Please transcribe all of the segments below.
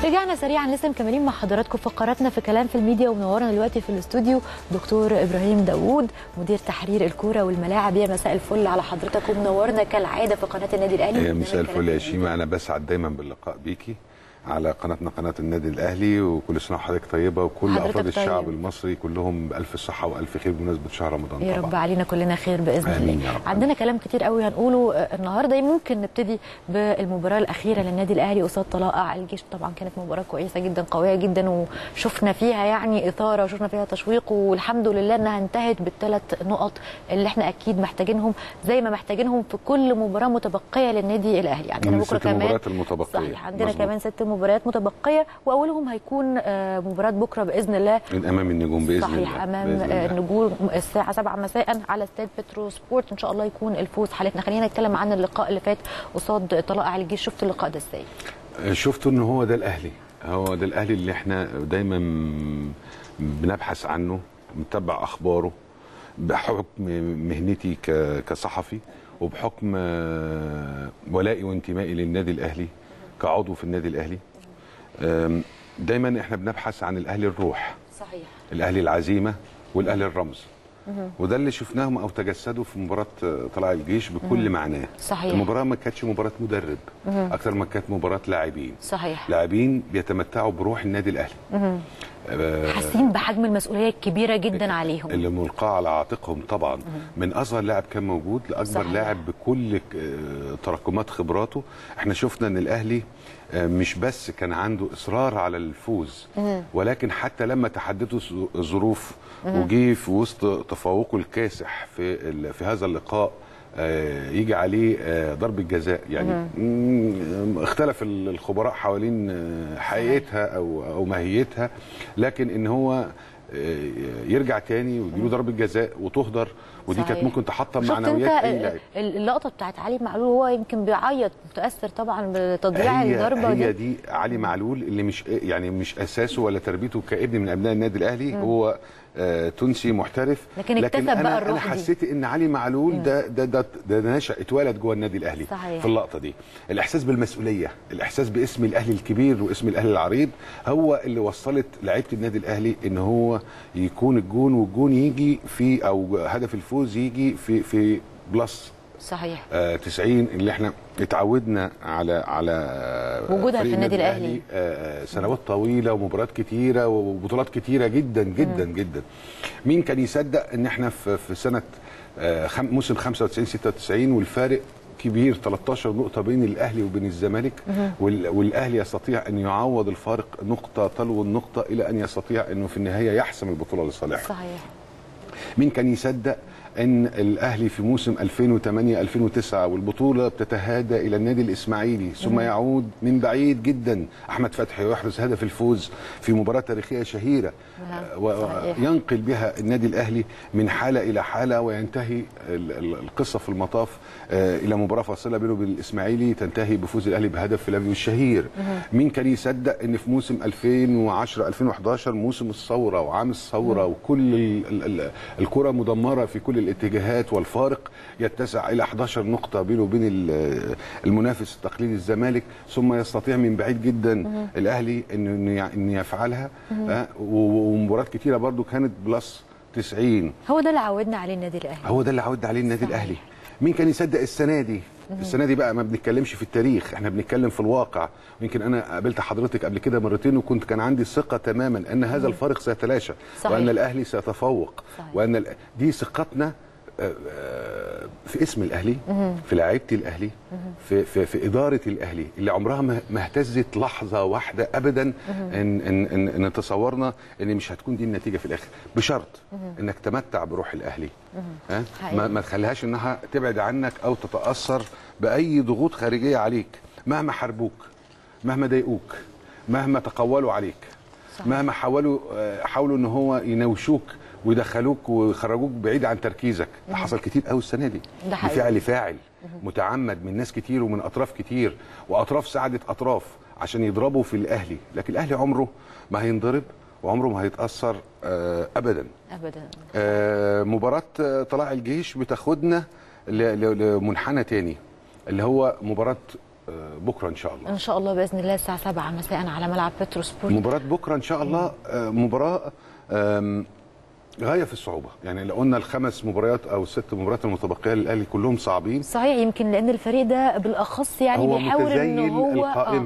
رجعنا سريعا لسه مكملين مع حضراتكم فقراتنا في كلام في الميديا، ومنورنا دلوقتي في الاستوديو دكتور ابراهيم داوود مدير تحرير الكوره والملاعب. يا مساء الفل على حضرتك ومنورنا كالعاده في قناه النادي الاهلي. يا مساء الفل يا شيماء، انا بسعد دايما باللقاء بيكي على قناتنا قناه النادي الاهلي، وكل سنه وحضرتك طيبه وكل افراد الشعب المصري كلهم بالف صحه والف خير بمناسبه شهر رمضان. يا رب علينا كلنا خير باذن آمين الله. يا رب. عندنا كلام كتير قوي هنقوله النهارده. ممكن نبتدي بالمباراه الاخيره للنادي الاهلي قصاد طلائع الجيش. طبعا كانت مباراه كويسه جدا قويه جدا، وشفنا فيها يعني اثاره وشفنا فيها تشويق، والحمد لله انها انتهت بالثلاث نقط اللي احنا اكيد محتاجينهم زي ما محتاجينهم في كل مباراه متبقيه للنادي الاهلي. عندنا بكره كمان صحيح، عندنا مزبوط. كمان 6 مباريات متبقيه، واولهم هيكون مباراه بكره باذن الله من امام النجوم باذن الله. صحيح، امام النجوم الساعه 7 مساء على استاد بترو سبورت. ان شاء الله يكون الفوز حالتنا. خلينا نتكلم عن اللقاء اللي فات قصاد طلائع الجيش. شفت اللقاء ده ازاي؟ شفته ان هو ده الاهلي، هو ده الاهلي اللي احنا دايما بنبحث عنه، متابع اخباره بحكم مهنتي كصحفي، وبحكم ولائي وانتمائي للنادي الاهلي كعضو في النادي الاهلي. دايما احنا بنبحث عن الاهلي الروح، صحيح، الاهلي العزيمه والاهلي الرمز. وده اللي شفناهم او تجسدوا في مباراه طلائع الجيش بكل معناه. صحيح. المباراه ما كانتش مباراه مدرب اكتر ما كانت مباراه لاعبين. صحيح، لاعبين بيتمتعوا بروح النادي الاهلي، حاسين بحجم المسؤوليه الكبيره جدا عليهم اللي ملقاه على عاتقهم طبعا. من اصغر لاعب كان موجود لاكبر صحيح. لاعب بكل تراكمات خبراته. احنا شفنا ان الاهلي مش بس كان عنده اصرار على الفوز، ولكن حتى لما تحدته الظروف وجي في وسط تفوقه الكاسح في هذا اللقاء يجي عليه ضربة جزاء. يعني اختلف الخبراء حوالين حقيقتها او ماهيتها، لكن ان هو يرجع تاني ويجيله ضربة جزاء وتهدر، ودي كانت ممكن تحطم معنويات اي لاعب. اللقطه بتاعت علي معلول هو يمكن بيعيط متاثر طبعا بتضييع الضربه هي دي علي معلول اللي مش اساسه ولا تربيته كابن من ابناء النادي الاهلي. هو تونسي محترف، لكن انا حسيت ان علي معلول ده نشأ اتولد جوه النادي الاهلي. صحيح. في اللقطه دي الاحساس بالمسؤوليه، الاحساس باسم الاهلي الكبير واسم الاهلي العريض، هو اللي وصلت لعيبه النادي الاهلي ان هو يكون الجون، والجون يجي في او هدف الفوز يجي في بلس صحيح 90 اللي احنا اتعودنا على وجودها في النادي الاهلي سنوات طويله ومباريات كتيره وبطولات كتيره جدا جدا جدا. مين كان يصدق ان احنا في سنه موسم 95 96 والفارق كبير 13 نقطه بين الاهلي وبين الزمالك، والاهلي يستطيع ان يعوض الفارق نقطه تلو النقطه الى ان يستطيع انه في النهايه يحسم البطوله لصالحه. صحيح. مين كان يصدق ان الاهلي في موسم 2008 2009 والبطوله بتتهادى الى النادي الاسماعيلي، ثم يعود من بعيد جدا احمد فتحي ويحرز هدف الفوز في مباراه تاريخيه شهيره وينقل بها النادي الاهلي من حاله الى حاله، وينتهي القصه في المطاف الى مباراه فاصله بينه وبين الاسماعيلي تنتهي بفوز الاهلي بهدف فلافيو الشهير. مين كان يصدق ان في موسم 2010 2011 موسم الثوره وعام الثوره وكل الكره مدمره في كل الاتجاهات، والفارق يتسع الى 11 نقطه بينه وبين المنافس التقليدي الزمالك، ثم يستطيع من بعيد جدا الاهلي ان يفعلها. ومباريات كتيره برضو كانت بلس 90. هو ده اللي عودنا عليه النادي الاهلي، هو ده اللي عودنا عليه النادي الاهلي. مين كان يصدق السنه دي؟ السنه دي بقى ما بنتكلمش في التاريخ، احنا بنتكلم في الواقع. يمكن انا قابلت حضرتك قبل كده مرتين كان عندي ثقه تماما ان هذا الفارق سيتلاشى، وان الاهلي سيتفوق. صحيح. وان دي ثقتنا في اسم الاهلي، في لعيبه الاهلي، في اداره الاهلي اللي عمرها ما اهتزت لحظه واحده ابدا ان تصورنا ان مش هتكون دي النتيجه في الاخر، بشرط انك تمتع بروح الاهلي. ما تخليهاش انها تبعد عنك او تتاثر باي ضغوط خارجيه عليك، مهما حاربوك، مهما ضايقوك، مهما تقولوا عليك. صحيح. مهما حاولوا ان هو ينوشوك ويدخلوك ويخرجوك بعيد عن تركيزك. ده حصل كتير قوي السنه دي، بفعل فاعل متعمد من ناس كتير ومن اطراف كتير، واطراف ساعدت اطراف عشان يضربوا في الاهلي. لكن الاهلي عمره ما هينضرب وعمره ما هيتاثر ابدا ابدا. مباراه طلائع الجيش بتاخدنا لمنحنى تاني، اللي هو مباراه بكره ان شاء الله. ان شاء الله باذن الله الساعه 7 مساء على ملعب بترو سبورت. مباراه بكره ان شاء الله مباراه غايه في الصعوبه، يعني لو قلنا الخمس مباريات او الست مباريات المتبقيه للاهلي كلهم صعبين. صحيح، يمكن لان الفريق ده بالاخص يعني بيحاول ان هو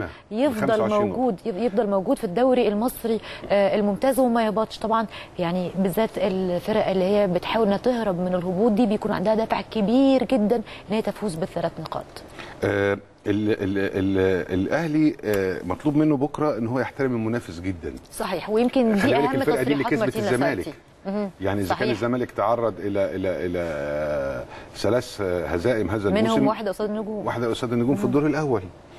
يفضل موجود في الدوري المصري الممتاز وما يهبطش. طبعا يعني بالذات الفرق اللي هي بتحاول انها تهرب من الهبوط دي بيكون عندها دافع كبير جدا ان هي تفوز بالثلاث نقاط. الاهلي مطلوب منه بكره ان هو يحترم المنافس جدا. صحيح، ويمكن دي اهم تصريحات مارتين لاسارتي. يعني اذا كان الزمالك تعرض الى 3 هزائم هذا الموسم، منهم واحده قصاد النجوم في الدور الاول،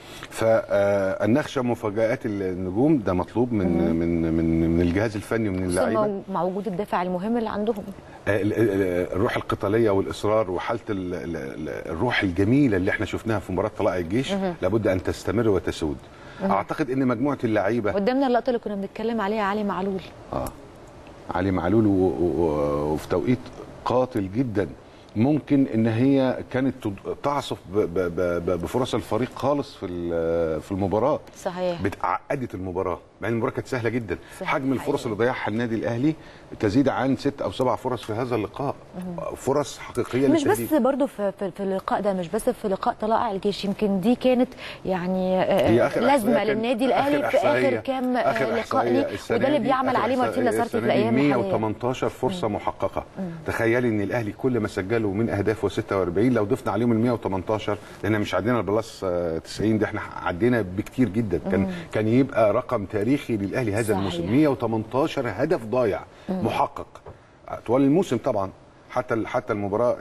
فالنخشى مفاجآت النجوم ده مطلوب من الجهاز الفني ومن اللعيبه، مع وجود الدافع المهم اللي عندهم، الروح القتاليه والاصرار وحاله الروح الجميله اللي احنا شفناها في مباراه طلائع الجيش لابد ان تستمر وتسود. اعتقد ان مجموعه اللعيبه قدامنا اللقطه اللي كنا بنتكلم عليها علي معلول. علي معلول وفي توقيت قاتل جدا، ممكن ان هي كانت تعصف بفرص الفريق خالص في المباراه. صحيح، عقدت المباراه مع ان المباراه كانت سهله جدا. صحيح. حجم الفرص اللي ضيعها النادي الاهلي تزيد عن 6 أو 7 فرص في هذا اللقاء، فرص حقيقيه مش بس برضو في اللقاء ده، مش بس في لقاء طلائع الجيش، يمكن دي كانت يعني لازمه للنادي الاهلي في اخر كام لقاء ليه، وده اللي بيعمل عليه مارتين لاسارتي في الايام الحاليه. 118 فرصه محققه. تخيلي ان الاهلي كل ما سجله من اهدافه 46، لو ضفنا عليهم ال 118 لان مش عدينا البلاس 90 ده، احنا عدينا بكتير جدا. كان يبقى رقم تاريخي للاهلي هذا الموسم. 118 هدف ضايع محقق طوال الموسم طبعا، حتى المباراه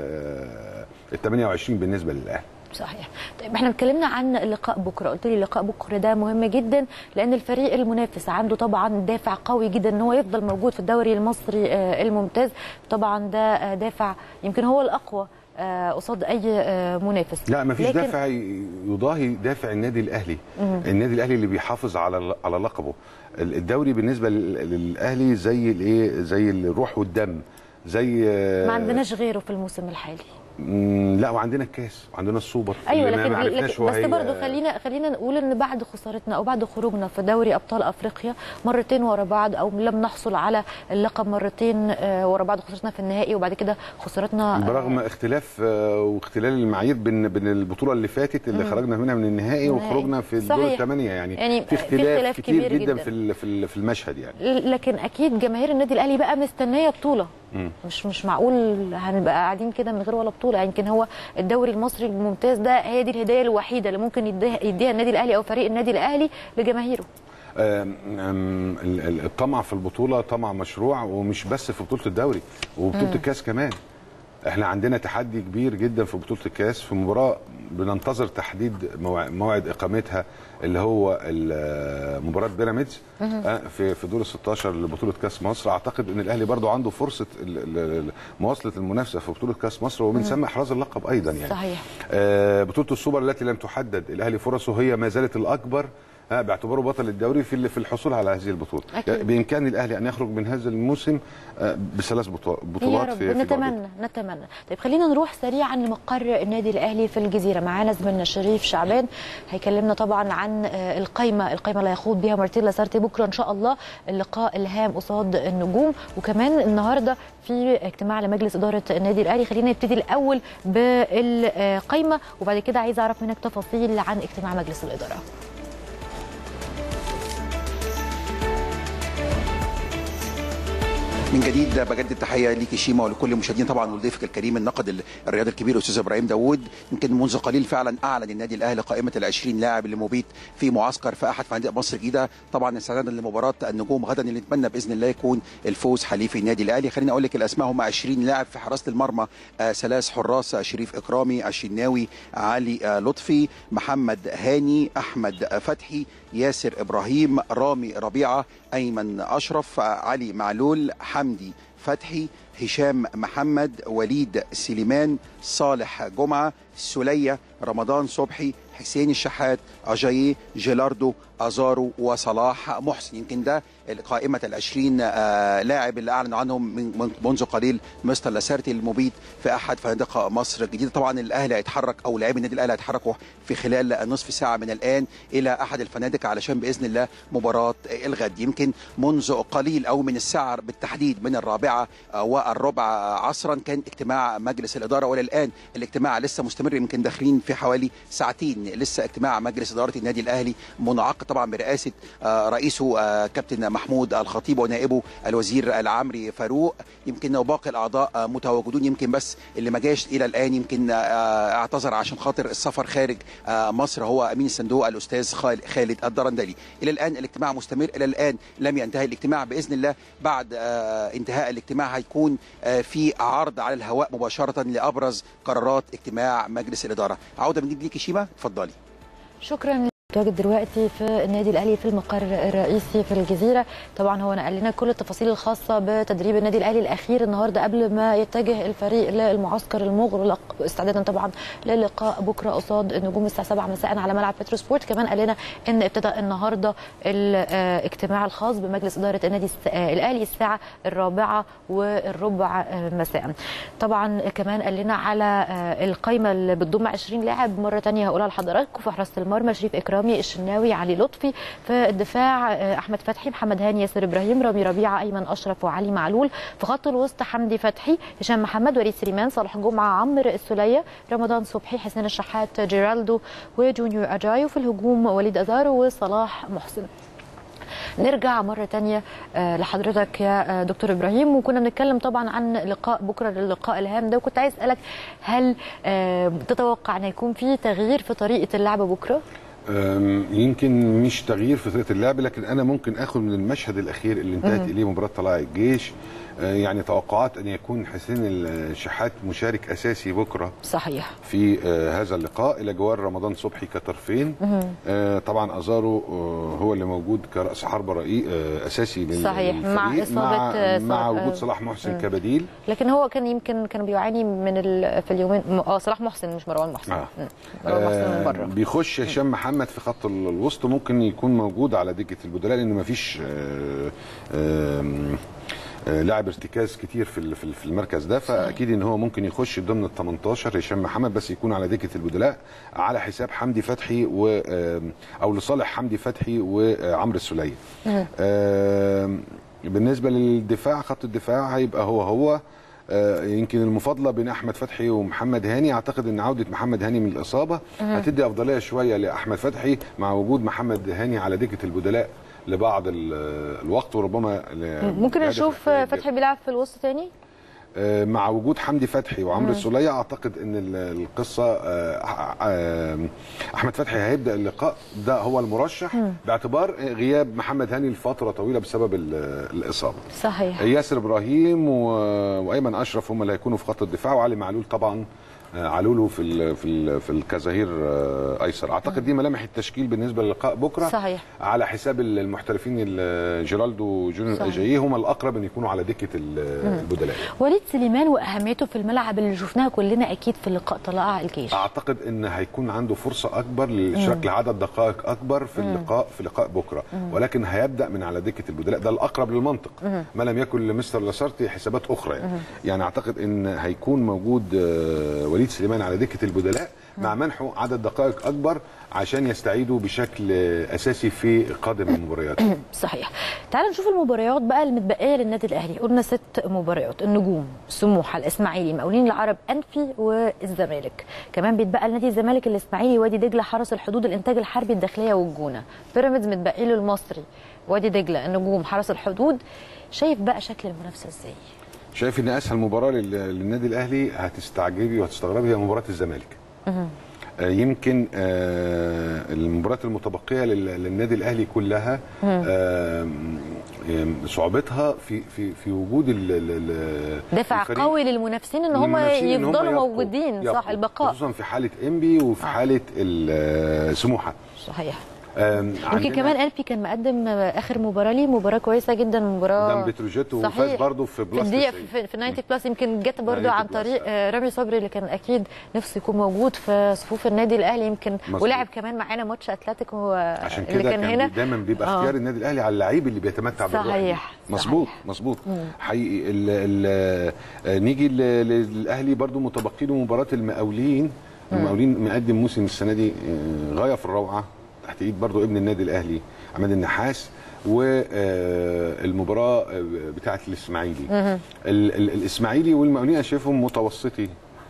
ال 28 بالنسبه للاهلي. صحيح. طيب احنا اتكلمنا عن لقاء بكره، قلت لي لقاء بكره ده مهم جدا لان الفريق المنافس عنده طبعا دافع قوي جدا ان هو يفضل موجود في الدوري المصري الممتاز. طبعا ده دافع يمكن هو الاقوى قصاد اي منافس. لا مفيش دافع يضاهي دافع النادي الاهلي. النادي الاهلي اللي بيحافظ على لقبه. الدوري بالنسبه للاهلي زي الروح والدم، زي ما عندناش غيره في الموسم الحالي. لا، وعندنا الكاس وعندنا السوبر. ايوه لكن بس برضه خلينا نقول ان بعد خسارتنا او بعد خروجنا في دوري ابطال افريقيا مرتين ورا بعض، او لم نحصل على اللقب مرتين ورا بعض، خسرتنا في النهائي وبعد كده خسارتنا برغم اختلاف واختلال المعايير بين البطوله اللي فاتت اللي خرجنا منها من النهائي وخرجنا في الدور الثمانيه، يعني في اختلاف كتير جدا في المشهد يعني. لكن اكيد جماهير النادي الاهلي بقى مستنيه بطوله. مش معقول هنبقى قاعدين كده من غير ولا بطوله. يمكن هو الدوري المصري الممتاز ده هي دي الهدايه الوحيده اللي ممكن يديها النادي الاهلي او فريق النادي الاهلي لجماهيره. الطمع في البطوله طمع مشروع، ومش بس في بطوله الدوري وبطوله الكاس كمان. احنا عندنا تحدي كبير جدا في بطوله الكاس، في مباراه بننتظر تحديد موعد اقامتها اللي هو مباراه بيراميدز في دور ال 16 لبطوله كاس مصر. اعتقد ان الاهلي برضو عنده فرصه مواصله المنافسه في بطوله كاس مصر ومن ثم احراز اللقب ايضا يعني. صحيح. بطوله السوبر التي لم تحدد، الاهلي فرصه هي ما زالت الاكبر باعتباره بطل الدوري في الحصول على هذه البطوله. بامكان الاهلي ان يخرج من هذا الموسم ب3 بطولات يا رب. نتمنى. طيب خلينا نروح سريعا لمقر النادي الاهلي في الجزيره. معانا زميلنا شريف شعبان هيكلمنا طبعا عن القايمه اللي هيخوض بيها مارتين لاسارتي بكره ان شاء الله اللقاء الهام قصاد النجوم، وكمان النهارده في اجتماع لمجلس اداره النادي الاهلي. خلينا نبتدي الاول بالقايمه وبعد كده عايز اعرف منك تفاصيل عن اجتماع مجلس الاداره. من جديد بجدد تحيه ليك شيما ولكل المشاهدين طبعا ولضيفك الكريم الناقد الرياضي الكبير الاستاذ ابراهيم داوود. يمكن منذ قليل فعلا اعلن النادي الاهلي قائمه ال20 لاعب اللي مبيت في معسكر في احد فنادق مصر الجديده، طبعا استعدادا لمباراه النجوم غدا اللي نتمنى باذن الله يكون الفوز حليف النادي الاهلي. خليني اقول لك الاسماء هم 20 لاعب في حراسه المرمى، 3 حراس، شريف اكرامي، الشناوي، علي لطفي، محمد هاني، احمد فتحي، ياسر ابراهيم، رامي ربيعه، ايمن اشرف، علي معلول، حمدي فتحي، هشام محمد، وليد سليمان، صالح جمعه، سلية، رمضان صبحي، حسين الشحات، اجاييه، جيلاردو، ازارو وصلاح محسن. يمكن ده قائمه ال20 لاعب اللي اعلن عنهم منذ قليل مستر لاسارتي المبيد في احد فنادق مصر الجديده. طبعا الاهلي هيتحرك او لاعبي النادي الاهلي هيتحركوا في خلال نصف ساعه من الان الى احد الفنادق علشان باذن الله مباراه الغد. يمكن منذ قليل او من الساعه بالتحديد من 4:15 عصرا كان اجتماع مجلس الاداره، والى الان الاجتماع لسه مستمر. يمكن داخلين في حوالي ساعتين لسه اجتماع مجلس اداره النادي الاهلي منعقد طبعا برئاسه رئيسه كابتن محمود الخطيب ونائبه الوزير العمري فاروق. يمكن وباقي الاعضاء متواجدون، يمكن بس اللي ما جاش الى الان يمكن اعتذر عشان خاطر السفر خارج مصر هو امين الصندوق الاستاذ خالد الدرندلي. الى الان الاجتماع مستمر، الى الان لم ينتهي الاجتماع. باذن الله بعد انتهاء الاجتماع هيكون في عرض على الهواء مباشره لابرز قرارات اجتماع مجلس الاداره. عوده من جديد ليكي شيماء، اتفضلي. شكرا. متواجد دلوقتي في النادي الاهلي في المقر الرئيسي في الجزيره. طبعا هو نقل لنا كل التفاصيل الخاصه بتدريب النادي الاهلي الاخير النهارده قبل ما يتجه الفريق للمعسكر المغلق استعدادا طبعا للقاء بكره قصاد النجوم الساعه 7 مساء على ملعب بترو سبورت. كمان قال لنا ان ابتدى النهارده الاجتماع الخاص بمجلس اداره النادي الاهلي الساعه 4:15 مساء. طبعا كمان قال لنا على القائمه اللي بتضم 20 لاعب مره ثانيه هقولها لحضراتكم. في حراسه المرمى شريف اكرامي، الشناوي، علي لطفي. في الدفاع احمد فتحي، محمد هاني، ياسر ابراهيم، رامي ربيعه، ايمن اشرف، وعلي معلول. في خط الوسط حمدي فتحي، هشام محمد، وليد سليمان، صالح جمعه، عمرو السوليه، رمضان صبحي، حسين الشحات، جيرالدو وجونيور اجايو. في الهجوم وليد ازارو وصلاح محسن. نرجع مرة تانية لحضرتك يا دكتور إبراهيم، وكنا بنتكلم طبعا عن لقاء بكرة، اللقاء الهام ده، وكنت عايز أسألك هل تتوقع أن يكون في تغيير في طريقة اللعب بكرة؟ يمكن مش تغيير في طريقه اللعب، لكن انا ممكن اخذ من المشهد الاخير اللي انتهت اليه مباراه طلائع الجيش يعني توقعات ان يكون حسين الشحات مشارك اساسي بكره صحيح في هذا اللقاء الى جوار رمضان صبحي كطرفين. طبعا ازارو هو اللي موجود كراس حربه اساسي صحيح مع اصابه مع وجود صلاح محسن كبديل. لكن هو كان بيعاني من في اليومين صلاح محسن مش مروان محسن. مروان محسن من بره. بيخش هشام محمد في خط الوسط، ممكن يكون موجود على دكه البدلاء لان مفيش لاعب ارتكاز كتير في المركز ده، فاكيد ان هو ممكن يخش ضمن ال 18 هشام محمد، بس يكون على دكه البدلاء على حساب حمدي فتحي او لصالح حمدي فتحي وعمرو السوليه. بالنسبه للدفاع، خط الدفاع هيبقى هو يمكن المفاضله بين احمد فتحي ومحمد هاني. اعتقد ان عوده محمد هاني من الاصابه هتدي افضليه شويه لاحمد فتحي مع وجود محمد هاني على دكه البدلاء لبعض الوقت، وربما ممكن نشوف فتحي بيلعب في الوسط تاني مع وجود حمدي فتحي وعمرو السوليه. اعتقد ان القصه احمد فتحي هيبدا اللقاء ده هو المرشح باعتبار غياب محمد هاني لفتره طويله بسبب الاصابه. صحيح. ياسر ابراهيم وايمن اشرف هم اللي هيكونوا في خط الدفاع، وعلي معلول طبعا علوله في الكظهير ايسر. اعتقد دي ملامح التشكيل بالنسبه للقاء بكره. صحيح. على حساب المحترفين جيرالدو وجونيور اجاييه هم الاقرب ان يكونوا على دكه البدلاء. وليد سليمان واهميته في الملعب اللي شفناها كلنا اكيد في لقاء طلائع الجيش. اعتقد ان هيكون عنده فرصه اكبر للاشراك لعدد دقائق اكبر في لقاء بكره، ولكن هيبدا من على دكه البدلاء، ده الاقرب للمنطق ما لم يكن لمستر لاسارتي حسابات اخرى يعني اعتقد ان هيكون موجود وليد سليمان على دكه البدلاء مع منحه عدد دقائق اكبر عشان يستعيدوا بشكل اساسي في قادم المباريات. صحيح. تعالوا نشوف المباريات بقى المتبقيه للنادي الاهلي. قلنا 6 مباريات: النجوم، سموحه، الاسماعيلي، المقاولين العرب، انفي، والزمالك. كمان بيتبقى لنادي الزمالك الاسماعيلي، وادي دجله، حرس الحدود، الانتاج الحربي، الداخليه، والجونه. بيراميدز متبقي له المصري، وادي دجله، النجوم، حرس الحدود. شايف بقى شكل المنافسه ازاي؟ شايف ان اسهل مباراه للنادي الاهلي هتستعجبي وهتستغربي هي مباراه الزمالك. يمكن المباريات المتبقيه للنادي الاهلي كلها صعوبتها في وجود دفع قوي للمنافسين ان هم يفضلوا موجودين. صح، البقاء، خصوصا في حاله انبي وفي حاله سموحه. صحيح. يمكن كمان قلبي كان مقدم اخر مباراه ليه مباراه كويسه جدا، مباراه قدام بتروجيت وفاز برضه في بلس في 90 بلس. يمكن جت برضه عن طريق رامي صبري اللي كان اكيد نفسه يكون موجود في صفوف النادي الاهلي، يمكن ولعب كمان معانا ماتش اتلتيكو عشان كده كان هنا دايما بيبقى اختيار النادي الاهلي على اللعيب اللي بيتمتع بالروح. صحيح مظبوط مظبوط حقيقي. نيجي للاهلي برضه متبقي له مباراه المقاولين. المقاولين مقدم موسم السنه دي غايه في الروعه، تحت ايد برضو ابن النادي الاهلي عماد النحاس، والمباراه بتاعه الاسماعيلي. الاسماعيلي والمقاولين انا شايفهم متوسطي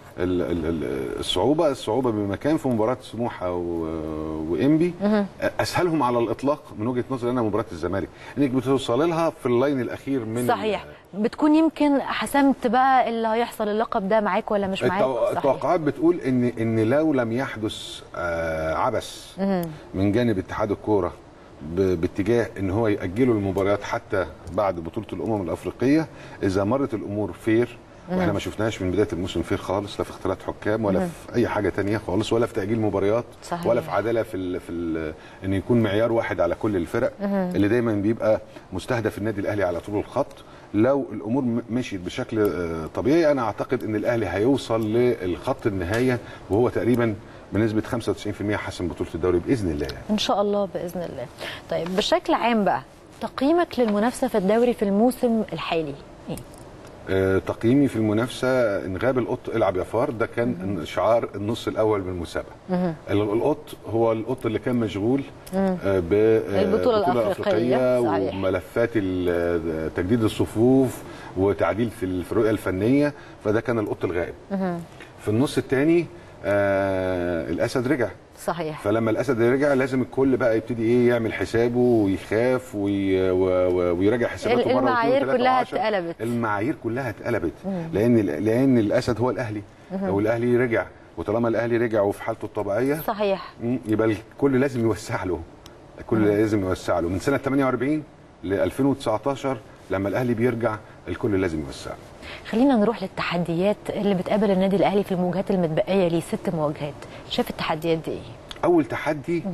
الصعوبه بمكان في مباراه سموحه وانبي. اسهلهم على الاطلاق من وجهه نظري انا مباراه الزمالك، انك بتوصل لها في اللاين الاخير من صحيح. بتكون يمكن حسمت بقى اللي هيحصل، اللقب ده معاك ولا مش معاك. التوقعات بتقول ان لو لم يحدث عبث من جانب اتحاد الكوره باتجاه ان هو ياجلوا المباريات حتى بعد بطوله الامم الافريقيه، اذا مرت الامور فير، واحنا ما شفناش من بدايه الموسم فير خالص، لا في اختلاط حكام ولا في اي حاجه تانية خالص، ولا في تاجيل مباريات. صحيح. ولا في عداله في ان يكون معيار واحد على كل الفرق اللي دايما بيبقى مستهدف النادي الاهلي على طول الخط. لو الامور مشيت بشكل طبيعي انا اعتقد ان الاهلي هيوصل للخط النهايه وهو تقريبا بنسبه 95% حسم بطوله الدوري باذن الله يعني. ان شاء الله باذن الله. طيب بشكل عام بقى تقييمك للمنافسه في الدوري في الموسم الحالي ايه؟ تقييمي في المنافسه ان غاب القط العب يا فار، ده كان شعار النص الاول من المسابقه. القط هو القط اللي كان مشغول بالبطوله الافريقيه وملفات تجديد الصفوف وتعديل في الرؤيه الفنيه، فده كان القط الغائب. في النص الثاني الاسد رجع. صحيح. فلما الاسد رجع لازم الكل بقى يبتدي يعمل حسابه ويخاف ويراجع حساباته مره المعايير كلها اتقلبت. المعايير كلها اتقلبت لان الاسد هو الاهلي. لو الاهلي رجع، وطالما الاهلي رجع وفي حالته الطبيعيه صحيح يبقى الكل لازم يوسع له. الكل لازم يوسع له من سنه 48 ل 2019 لما الاهلي بيرجع الكل لازم يوسع له. خلينا نروح للتحديات اللي بتقابل النادي الاهلي في المواجهات المتبقيه ليه، 6 مواجهات. شايف التحديات دي ايه؟ اول تحدي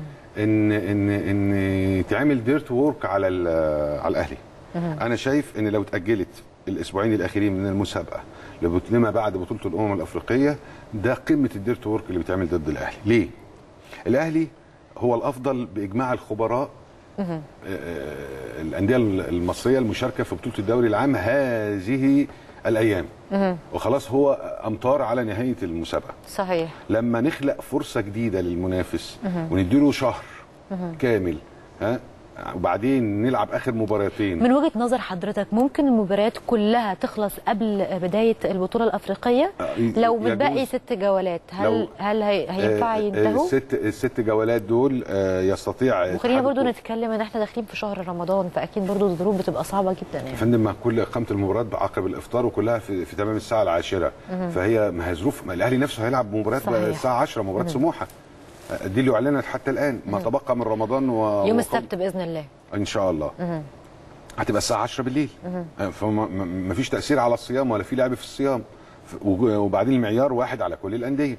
ان تعمل ديرت وورك على الاهلي. انا شايف ان لو اتاجلت الاسبوعين الاخيرين من المسابقه لما بعد بطوله الامم الافريقيه، ده قمه الديرت وورك اللي بيتعمل ضد الاهلي. ليه؟ الاهلي هو الافضل باجماع الخبراء الانديه المصريه المشاركه في بطوله الدوري العام هذه الايام. وخلاص هو امطار على نهايه المسابقه. صحيح. لما نخلق فرصه جديده للمنافس ونديله شهر كامل وبعدين نلعب اخر مباراتين. من وجهه نظر حضرتك ممكن المباريات كلها تخلص قبل بدايه البطوله الافريقيه لو متبقي 6 جولات؟ هل هينفع ينتهوا؟ الست جولات دول يستطيع. وخلينا برضو نتكلم ان احنا داخلين في شهر رمضان، فاكيد برضو الظروف بتبقى صعبه جدا يعني. فندم مع كل اقامه المباريات بعقب الافطار وكلها في تمام الساعه العاشره، فهي ما هي ظروف. الاهلي نفسه هيلعب مباريات الساعه 10 مباراه سموحه. دي اللي اعلنت حتى الان ما تبقى من رمضان يوم السبت باذن الله ان شاء الله. هتبقى الساعه 10 بالليل. فما فيش تاثير على الصيام ولا في لعب في الصيام، وبعدين المعيار واحد على كل الانديه.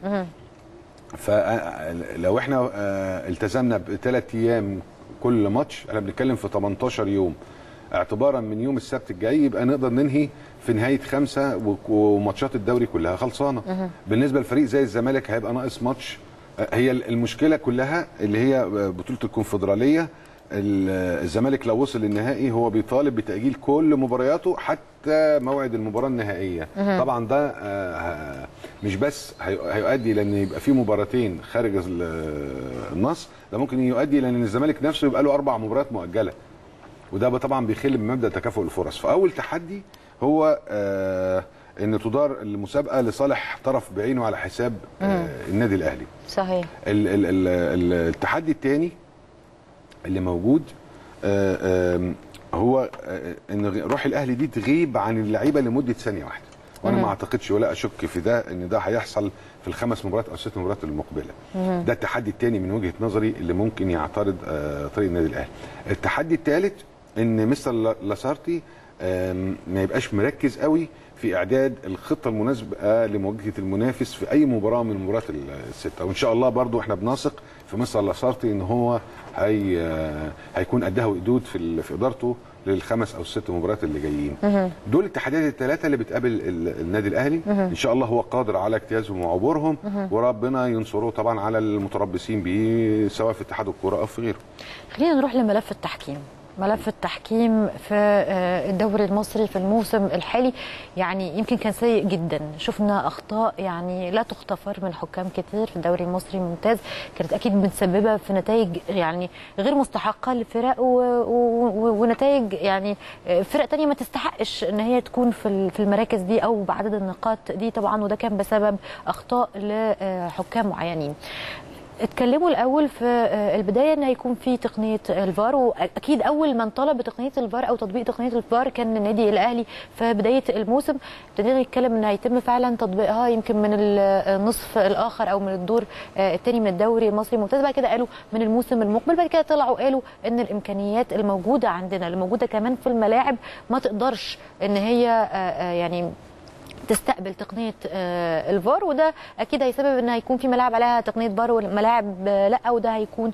فلو احنا التزمنا ب3 ايام كل ماتش، احنا بنتكلم في 18 يوم اعتبارا من يوم السبت الجاي، يبقى نقدر ننهي في نهايه 5 وماتشات الدوري كلها خلصانه. بالنسبه لفريق زي الزمالك هيبقى ناقص ماتش. هي المشكله كلها اللي هي بطوله الكونفدراليه. الزمالك لو وصل للنهائي هو بيطالب بتاجيل كل مبارياته حتى موعد المباراه النهائيه. طبعا ده مش بس هيؤدي لان يبقى في مباراتين خارج النص، ده ممكن يؤدي لان الزمالك نفسه يبقى له 4 مباريات مؤجله، وده طبعا بيخل بمبدا تكافؤ الفرص. فاول تحدي هو ان تدار المسابقه لصالح طرف بعينه على حساب النادي الاهلي. صحيح. التحدي الثاني اللي موجود هو ان روح الاهلي دي تغيب عن اللعيبه لمده ثانيه واحده، وانا ما اعتقدش ولا اشك في ده ان ده هيحصل في ال5 مباريات او 6 مباريات المقبله. ده التحدي الثاني من وجهه نظري اللي ممكن يعترض طريق النادي الاهلي. التحدي الثالث ان مستر لاسارتي ما يبقاش مركز قوي في اعداد الخطه المناسبه لمواجهه المنافس في اي مباراه من المباريات السته، وان شاء الله برضو احنا بنثق في مستر لاسارتي ان هو هيكون قدها وقدود في ادارته للخمس او الست مباريات اللي جايين. دول التحديات الثلاثه اللي بتقابل النادي الاهلي، ان شاء الله هو قادر على اجتيازهم وعبورهم، وربنا ينصره طبعا على المتربصين به سواء في اتحاد الكوره او في غيره. خلينا نروح لملف التحكيم. ملف التحكيم في الدوري المصري في الموسم الحالي يعني يمكن كان سيء جدا، شفنا اخطاء يعني لا تغتفر من حكام كتير في الدوري المصري الممتاز، كانت اكيد متسببه في نتائج يعني غير مستحقه لفرق ونتائج يعني فرق تانية ما تستحقش ان هي تكون في المراكز دي او بعدد النقاط دي طبعا، وده كان بسبب اخطاء لحكام معينين. اتكلموا الاول في البدايه ان هيكون في تقنيه الفار، واكيد اول من طلب بتقنيه الفار او تطبيق تقنيه الفار كان النادي الاهلي في بدايه الموسم. ابتدينا نتكلم ان هيتم فعلا تطبيقها يمكن من النصف الاخر او من الدور الثاني من الدوري المصري الممتاز، بعد كده قالوا من الموسم المقبل، بعد كده طلعوا قالوا ان الامكانيات الموجوده عندنا اللي موجوده كمان في الملاعب ما تقدرش ان هي يعني تستقبل تقنيه الفار، وده اكيد هيسبب ان هيكون في ملاعب عليها تقنيه فار وملاعب لا، وده هيكون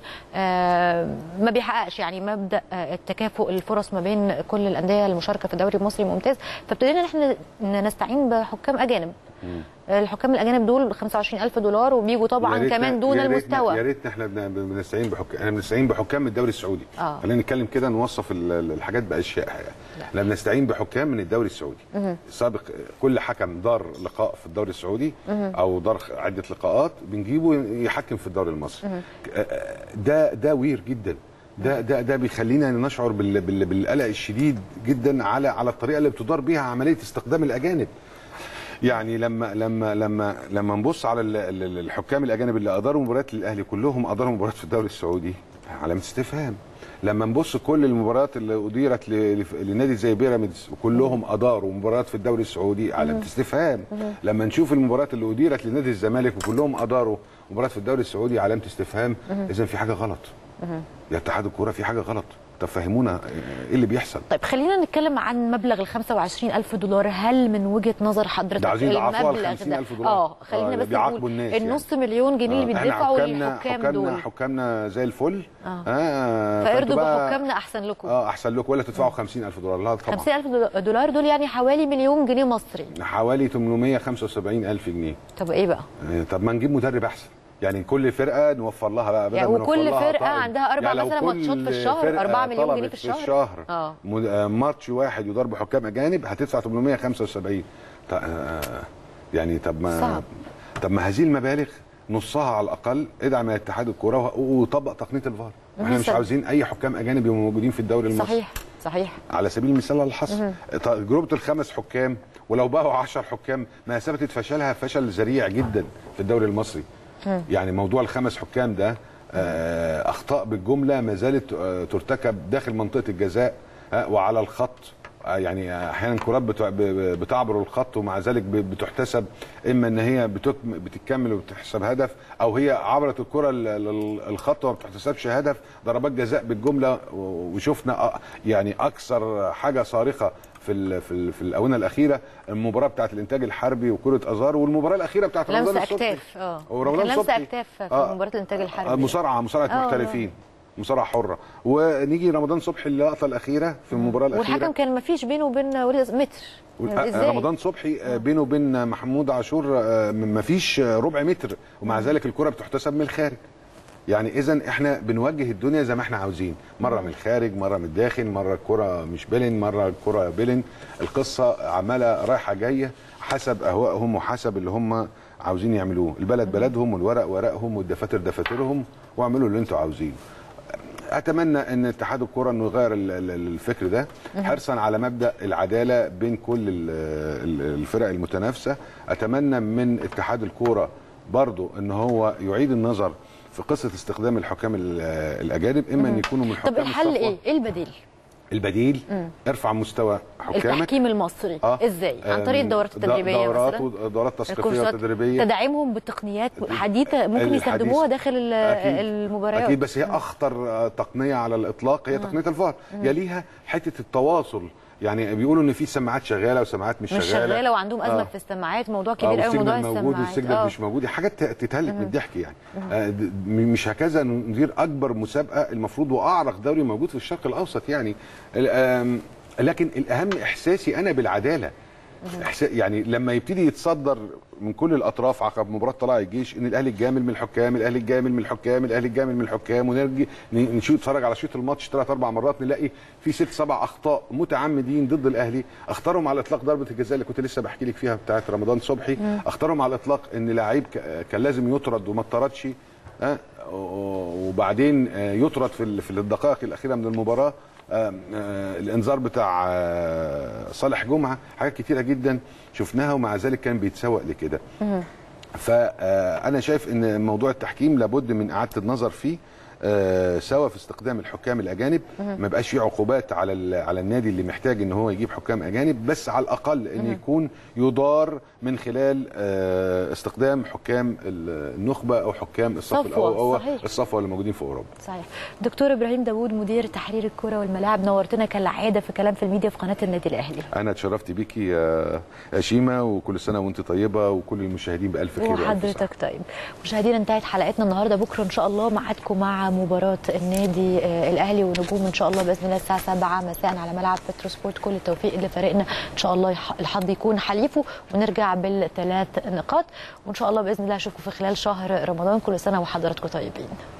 ما بيحققش يعني مبدا التكافؤ الفرص ما بين كل الانديه المشاركه في الدوري المصري الممتاز. فابتدينا احنا نستعين بحكام اجانب. الحكام الاجانب دول $25,000 وبيجوا طبعا كمان دون المستوى. يا ريتنا احنا بنستعين بحكام، احنا بنستعين بحكام الدوري السعودي. خلينا نتكلم كده نوصف الحاجات باشيائها يعني. احنا بنستعين بحكام من الدوري السعودي. سابق كل حكم دار لقاء في الدوري السعودي او دار عده لقاءات بنجيبه يحكم في الدوري المصري. ده وير جدا. ده بيخلينا نشعر بالقلق الشديد جدا على الطريقه اللي بتدار بيها عمليه استخدام الاجانب. يعني لما نبص على الحكام الاجانب اللي اداروا مباريات للاهلي كلهم اداروا مباريات في الدوري السعودي، علامه استفهام. لما نبص كل المباريات اللي اديرت لنادي زي بيراميدز وكلهم اداروا مباريات في الدوري السعودي، علامه استفهام. لما نشوف المباريات اللي اديرت لنادي الزمالك وكلهم اداروا مباريات في الدوري السعودي، علامه استفهام. اذا في حاجه غلط يا اتحاد الكوره، في حاجه غلط. طب فهمونا ايه اللي بيحصل. طيب خلينا نتكلم عن مبلغ $25,000. هل من وجهه نظر حضرتك المبلغ ده خلينا بس نقول النص مليون جنيه اللي بيدفعوا للحكام دول حكامنا زي الفل. فارضوا بحكامنا احسن لكم. احسن لكم، ولا تدفعوا $50,000. لا طبعا $50,000 دول يعني حوالي مليون جنيه مصري، حوالي 875,000 جنيه. طب ايه بقى؟ طب ما نجيب مدرب احسن. يعني كل فرقه نوفر لها بقى يعني، وكل فرقه عندها 4 يعني مثلا ماتشات في الشهر، 4 مليون جنيه في الشهر. ماتش واحد يدار بحكام اجانب هتدفع 875. يعني طب ما هذه المبالغ نصها على الاقل ادعم اتحاد الكوره وطبق تقنيه الفار. احنا مش عاوزين اي حكام اجانب يبقوا موجودين في الدوري المصري. صحيح. على سبيل المثال الحصر تجربه ال5 حكام ولو بقوا 10 حكام ما ثبتت فشلها فشل ذريع جدا في الدوري المصري. يعني موضوع ال5 حكام ده اخطاء بالجمله ما زالت ترتكب داخل منطقه الجزاء وعلى الخط. يعني احيانا كرات بتعبر الخط ومع ذلك بتحتسب اما ان هي بتكمل وبتحسب هدف، او هي عبرت الكره الخط وما بتحتسبش هدف. ضربات جزاء بالجمله، وشفنا يعني اكثر حاجه صارخه في الاونه الاخيره المباراه بتاعه الانتاج الحربي وكره ازار، والمباراه الاخيره بتاعه رمضان الصبحي. لمسه اكتاف في مباراه الانتاج الحربي. مصارعه محترفين، مصارعه حره. ونيجي رمضان صبحي اللقطه الاخيره في المباراه الاخيره، والحكم كان ما فيش بينه وبين وليد متر. رمضان صبحي بينه وبين محمود عاشور ما فيش ربع متر، ومع ذلك الكره بتحتسب من الخارج. يعني اذا احنا بنوجه الدنيا زي ما احنا عاوزين، مره من الخارج، مره من الداخل، مره الكره مش بيلن، مره الكره بيلن. القصه عماله رايحه جايه حسب اهوائهم وحسب اللي هم عاوزين يعملوه. البلد بلدهم والورق ورقهم والدفاتر دفاترهم، واعملوا اللي انتوا عاوزينه. اتمنى ان اتحاد الكره انه يغير الفكر ده حرصا على مبدا العداله بين كل الفرق المتنافسه. اتمنى من اتحاد الكره برضو ان هو يعيد النظر في قصه استخدام الحكام الاجانب، اما ان يكونوا من حكام طب الحل ايه؟ ايه البديل؟ البديل ارفع مستوى حكامك. التحكيم المصري ازاي؟ عن طريق الدورات التدريبيه مثلا، دورات تثقيفيه وتدريبيه، تدعيمهم بتقنيات حديثه ممكن يستخدموها داخل المباريات. اكيد، بس هي اخطر تقنيه على الاطلاق هي تقنيه الفار. يليها حته التواصل يعني بيقولوا ان في سماعات شغاله وسماعات مش شغاله وعندهم ازمه في السماعات، موضوع كبير قوي موضوع السماعات موجود والسيجنال مش موجود، حاجات تتهلك من الضحك يعني. مش هكذا ندير اكبر مسابقه المفروض واعرق دوري موجود في الشرق الاوسط يعني. لكن الاهم احساسي انا بالعداله. يعني لما يبتدي يتصدر من كل الاطراف عقب مباراه طلائع الجيش ان الاهلي الجامل من الحكام، الاهلي الجامل من الحكام، الاهلي الجامل من الحكام، ونرجع نتفرج على شوط الماتش 3 4 مرات نلاقي في 6 7 اخطاء متعمدين ضد الاهلي. اختارهم على اطلاق ضربه الجزاء اللي كنت لسه بحكي لك فيها بتاعه رمضان صبحي، اختارهم على الاطلاق ان لعيب كان لازم يطرد وما اتطردش، وبعدين يطرد في الدقائق الاخيره من المباراه. الانذار بتاع صالح جمعه، حاجات كتيره جدا شفناها ومع ذلك كان بيتسوق لكده. فانا شايف ان موضوع التحكيم لابد من اعاده النظر فيه، سواء في استخدام الحكام الاجانب، ما بقاش في عقوبات على النادي اللي محتاج ان هو يجيب حكام اجانب، بس على الاقل ان يكون يدار من خلال استخدام حكام النخبه او حكام الصف الاول او الصفوه اللي موجودين في اوروبا. صحيح. دكتور ابراهيم داوود مدير تحرير الكره والملاعب، نورتنا كالعاده في كلام في الميديا في قناه النادي الاهلي. انا اتشرفت بيكي يا شيماء، وكل سنه وانت طيبه وكل المشاهدين بالف خير وحضرتك طيب. مشاهدينا انتهت حلقتنا النهارده، بكره ان شاء الله ميعادكم مع مباراه النادي الاهلي ونجوم ان شاء الله باذن الله الساعه 7 مساء على ملعب بترو سبورت. كل التوفيق لفريقنا ان شاء الله، الحظ يكون حليفه ونرجع بال3 نقاط، وان شاء الله باذن الله اشوفكم في خلال شهر رمضان. كل سنه وحضراتكم طيبين.